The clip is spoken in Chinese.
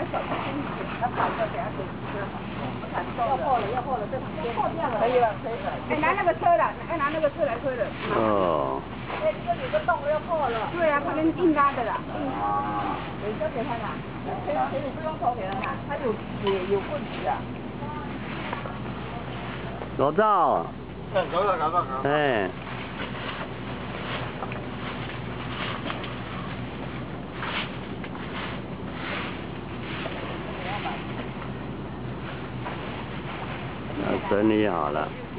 要破了，这旁边破掉了。可以了，可以了。哎，拿那个车来，拿那个车来推了。 哦。 哎，这个有个洞要破了。对啊，他跟硬拉的啦。有交给他啦。钱你不用投给他啦，他有棍子啊。 老赵。 搞到。 哎。整理好了。